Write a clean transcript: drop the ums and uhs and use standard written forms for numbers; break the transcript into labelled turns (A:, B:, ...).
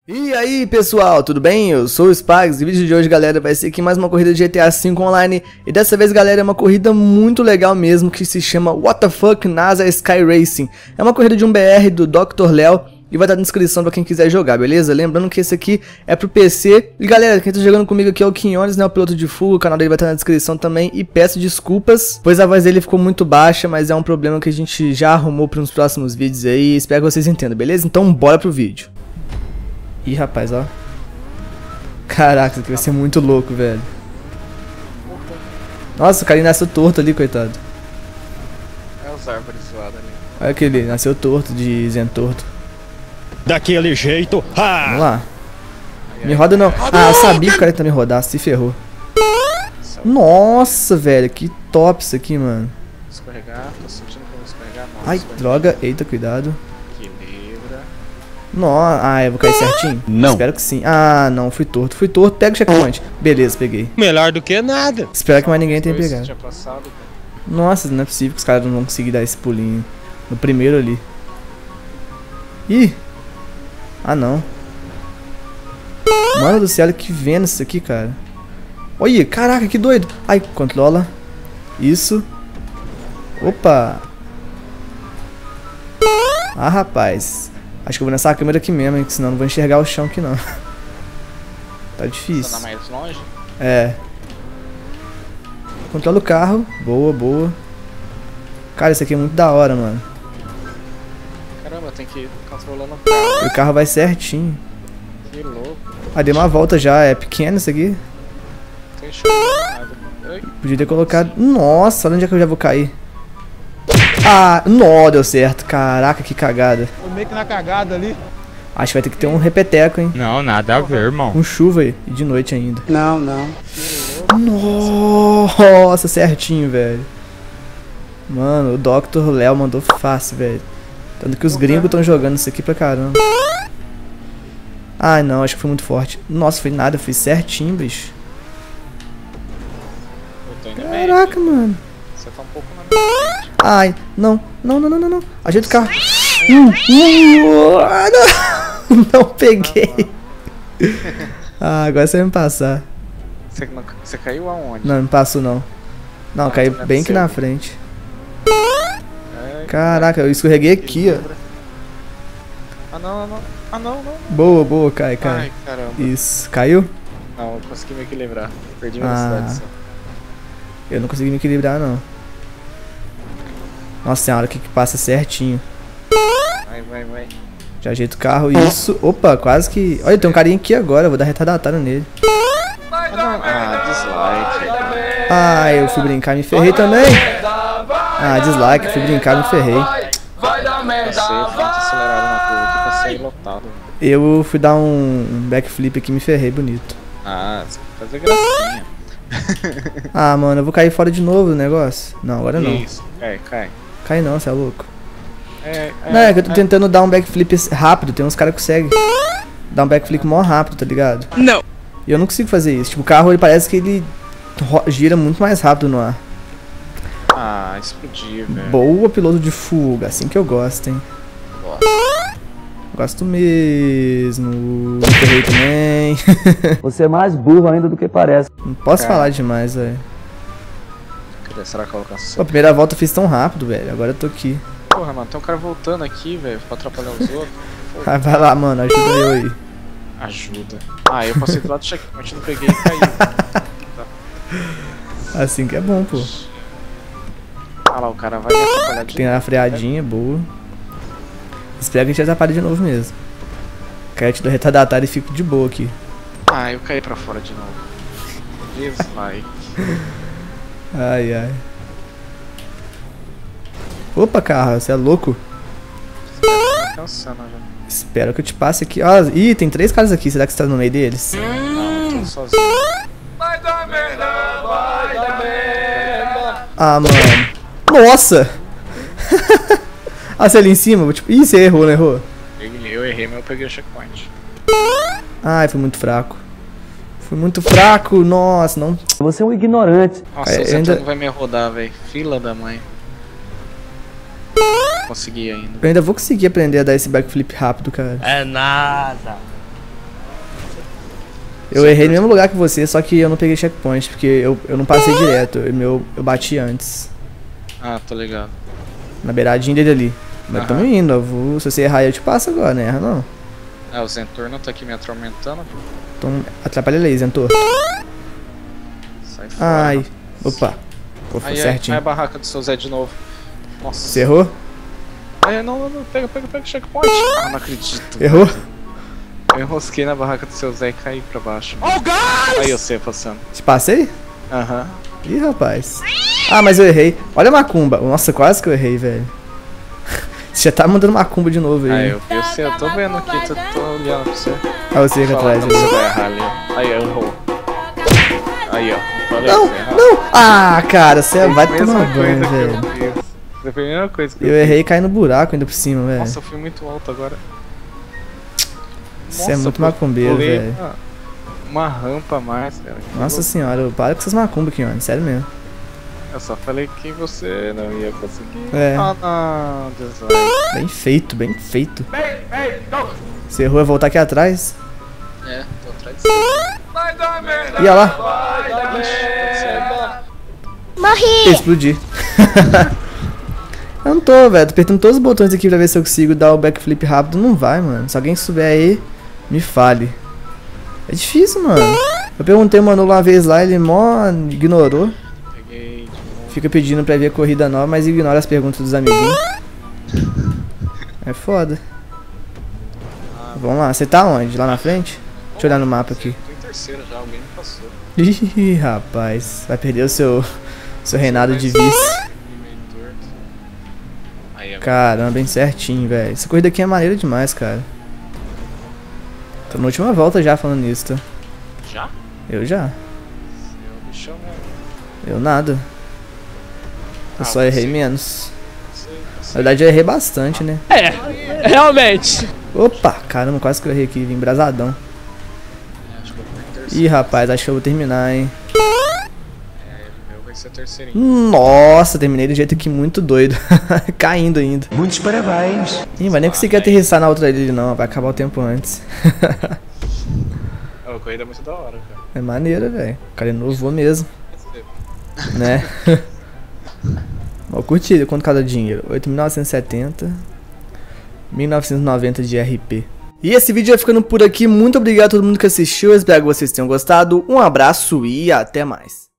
A: E aí pessoal, tudo bem? Eu sou o Spags e o vídeo de hoje, galera, vai ser aqui mais uma corrida de GTA V Online. E dessa vez, galera, é uma corrida muito legal mesmo, que se chama What the Fuck NASA Sky Racing. É uma corrida de um BR do Dr. Léo e vai estar na descrição pra quem quiser jogar, beleza? Lembrando que esse aqui é pro PC. E galera, quem tá jogando comigo aqui é o Quinones, né, o piloto de fuga, o canal dele vai estar na descrição também. E peço desculpas, pois a voz dele ficou muito baixa, mas é um problema que a gente já arrumou para uns próximos vídeos aí. Espero que vocês entendam, beleza? Então bora pro vídeo. Ih, rapaz, ó. Caraca, isso aqui vai ser muito louco, velho. Nossa, o cara nasceu torto ali, coitado.
B: É os árvores zoadas ali.
A: Olha aquele, nasceu torto, de zentorto.
C: Daquele jeito, ha!
A: Vamos lá. Me roda não. Ah, eu sabia que o cara ia me rodar, se ferrou. Nossa, velho, que top isso aqui, mano.
B: Escorregar, tô sentindo que eu vou escorregar. Não,
A: Ai,
B: escorregar.
A: droga, eita, cuidado.
B: Equilibra.
A: Nossa, ah, eu vou cair certinho?
C: Não.
A: Espero que sim. Ah, não, fui torto, pega o checkpoint. Beleza, peguei.
C: Melhor do que nada.
A: Espero que mais ninguém tenha pegado.
B: Tinha passado, cara.
A: Nossa, não é possível que os caras não vão conseguir dar esse pulinho no primeiro ali. Ih! Ah, não. Mano do céu, olha que vendo isso aqui, cara. Olha, caraca, que doido. Ai, controla. Isso. Opa. Ah, rapaz. Acho que eu vou nessa câmera aqui mesmo, hein, que senão não vou enxergar o chão aqui, não. Tá
B: Você
A: difícil.
B: tá mais longe?
A: É. Controla o carro. Boa, boa. Cara, isso aqui é muito da hora, mano.
B: Caramba, tem que ir controlando o carro.
A: E o carro vai certinho.
B: Que louco.
A: Ah, deu uma volta já. É pequeno isso aqui.
B: Não tô enxergando nada. Oi?
A: Podia ter colocado... Nossa, olha onde é que eu já vou cair. Ah, não, deu certo. Caraca, que cagada.
D: Tô meio que na cagada ali.
A: Acho que vai ter que ter um repeteco, hein.
C: Não, nada a ver, irmão.
A: Com chuva aí. E de noite ainda.
D: Não, não.
A: Nossa, certinho, velho. Mano, o Dr. Léo mandou fácil, velho. Tanto que os gringos estão jogando isso aqui pra caramba. Ai, não, acho que foi muito forte. Nossa, foi nada, foi certinho, bicho.
B: Eu tô indo bem.
A: Caraca, mano.
B: Você tá um pouco na minha frente.
A: Ai, não. Ajeita o carro. Ah, não. Não peguei. Ah, agora você vai me passar.
B: Você caiu aonde?
A: Não, não passou não. Não,
B: Ah,
A: caiu
B: tô
A: bem aqui
B: vendo
A: na
B: você.
A: frente.
B: É,
A: Caraca, eu escorreguei aqui, ó.
B: equilibra. Ah, não. Ah, não.
A: Boa, boa, cai.
B: Ai, caramba.
A: Isso, caiu?
B: Não, eu consegui me equilibrar. Perdi
A: Ah.
B: velocidade só.
A: Eu não consegui me equilibrar, não. Nossa senhora, o que passa certinho.
B: Vai.
A: Já ajeito o carro, isso. Opa, quase que... Olha, tem um carinha aqui agora, eu vou dar retardatário nele.
B: Dislike.
A: Ah, eu fui brincar, me ferrei também. Ah, dislike, fui brincar, me ferrei.
B: Passei muito acelerado na curva, que passei lotado.
A: Eu fui dar um backflip aqui e me ferrei bonito.
B: Ah, você vai fazer gracinha.
A: Ah, mano, eu vou cair fora de novo do negócio. Não, agora não.
B: Isso, cai.
A: Cai não, você é louco.
B: Não,
A: Não, é que eu tô tentando dar um backflip rápido, tem uns caras que conseguem dar um backflip mó rápido, tá ligado?
B: Não.
A: E eu não consigo fazer isso. Tipo, o carro, ele parece que ele gira muito mais rápido no ar.
B: Ah, explodiu, velho.
A: Boa, piloto de fuga, assim que eu gosto, hein. Gosto mesmo. Ferrei também.
E: Você é mais burro ainda do que parece.
A: Não posso
B: Cara.
A: falar demais, velho.
B: Cadê? Será que eu alcanço?
A: Pô, a primeira volta eu fiz tão rápido, velho. Agora eu tô aqui.
B: Porra, mano, tem um cara voltando aqui, velho, pra atrapalhar os outros.
A: Ah, vai lá, mano, ajuda eu aí.
B: Ajuda. Ah, eu passei do lado do checkpoint, não peguei e caí.
A: Assim que é bom, pô.
B: Ah lá, o cara vai me atrapalhar de
A: Tem a freadinha, boa. Espero que a gente atrapalhe de novo mesmo. Caio te do retardatário e fico de boa aqui.
B: Ah, eu caí pra fora de novo. Dislike.
A: Ai. Opa, carro, você é louco?
B: Tá cansando já.
A: Espero que eu te passe aqui. Ó, ih, tem 3 caras aqui. Será que você tá no meio deles?
B: Não, tô sozinho.
A: Ah, mano. Nossa! Ah, você ali em cima? Tipo, ih, você errou, não errou?
B: Eu errei, mas eu peguei o checkpoint.
A: Ai, foi muito fraco. Fui muito fraco, nossa, não.
E: Você é um ignorante.
B: Nossa,
A: Cara,
B: o Zé
A: ainda-
B: não vai me rodar, velho. Fila da mãe. Consegui ainda.
A: Eu ainda vou conseguir aprender a dar esse backflip rápido, cara.
C: É nada.
A: Eu errei no mesmo lugar que você, só que eu não peguei checkpoint, porque eu não passei direto, eu bati antes.
B: Ah, tô ligado.
A: Na beiradinha dele ali. Mas tamo indo, se você errar eu te passo agora, né? Erra não.
B: Ah, o Zentor não tá aqui me atormentando.
A: Então atrapalha ele aí, Zentor.
B: Sai fora.
A: Ai, opa. Pô, foi certinho.
B: Aí a barraca do seu Zé de novo. Nossa.
A: Você errou?
B: Não, pega o checkpoint. Ah, não acredito.
A: Errou?
B: Eu enrosquei na barraca do seu Zé e caí pra baixo. Oh, guys! Aí eu sei passando.
A: Te passei?
B: Aham.
A: Ih, rapaz. Ah, mas eu errei. Olha a macumba. Nossa, quase que eu errei, velho. Você já tá mandando macumba de novo aí.
B: Ah, eu sei, eu tô vendo aqui, tô olhando pra você.
A: Ah, você aqui atrás.
B: Você vai errar ali. Aí, errou. Aí, ó. Falei,
A: Não, não. Ah, cara, você vai tomar banho, velho.
B: Foi a primeira coisa que
A: eu errei e caí no buraco ainda por cima, velho.
B: Nossa, eu fui muito alto agora.
A: Você é muito macumbeiro, velho.
B: Uma rampa a mais, cara.
A: Nossa senhora, para com essas macumbas aqui, mano. Sério mesmo.
B: Eu só falei que você não ia conseguir.
A: É.
B: Ah, não, design.
A: Bem feito, bem feito. Você errou, é voltar aqui atrás.
B: É, tô atrás de você. Vai dar merda!
A: E olha lá.
B: Vai dar merda!
D: Morri!
A: Explodi. Eu não tô, velho. Tô apertando todos os botões aqui pra ver se eu consigo dar o backflip rápido. Não vai, mano. Se alguém souber aí, me fale. É difícil, mano. Eu perguntei o Manolo uma vez lá, ele mó ignorou.
B: Peguei de novo.
A: Fica pedindo pra ver a corrida nova, mas ignora as perguntas dos amiguinhos. É foda. Vamos lá, você tá onde? Lá na frente? Deixa eu olhar no mapa aqui.
B: Tô em terceiro já, alguém me passou.
A: Ih, rapaz. Vai perder o seu reinado de vice.
B: Meio torto. Aí, agora.
A: Caramba, bem certinho, velho. Essa corrida aqui é maneira demais, cara. Tô na última volta já falando nisso, tá?
B: Já?
A: Eu já.
B: Eu bichão mesmo.
A: Eu nada. Eu só errei menos.
B: Sei.
A: Na verdade eu errei bastante, né?
F: É, realmente.
A: Opa, caramba, quase que eu errei aqui, vim embrasadão.
B: Acho que eu tô em terceiro.
A: Ih, rapaz, acho que eu vou terminar, hein?
B: É, o meu vai ser terceirinho.
A: Nossa, terminei do jeito aqui muito doido. Caindo ainda.
E: Muitos parabéns.
A: Ih, vai nem conseguir aterrissar na outra ilha não, vai acabar o tempo antes.
B: A corrida é muito da hora, cara.
A: É maneiro, velho. O cara inovou mesmo, né? Ó, curtida, quanto cada dinheiro? 8.970, 1.990 de RP. E esse vídeo vai ficando por aqui. Muito obrigado a todo mundo que assistiu. Eu espero que vocês tenham gostado. Um abraço e até mais.